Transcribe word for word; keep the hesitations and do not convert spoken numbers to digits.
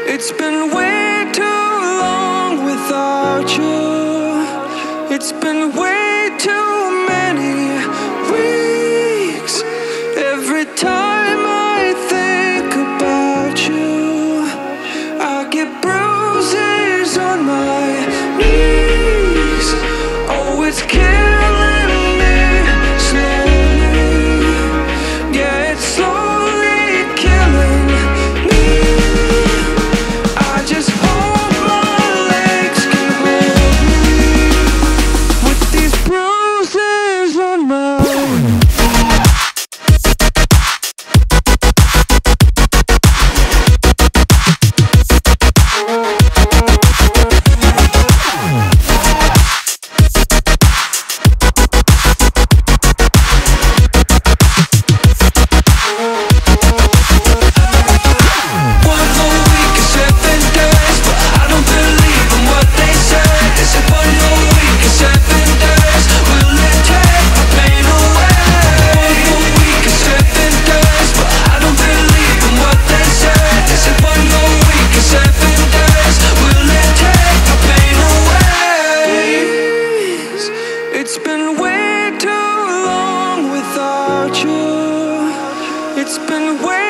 It's been way too long without you. It's been way too many weeks. Every time I think about you, I get bruises on my knees. Oh, it's killing me slowly. Yeah, it's slowly killing me. I just hope my legs can hold me with these bruises on my It's been way too long without you. It's been way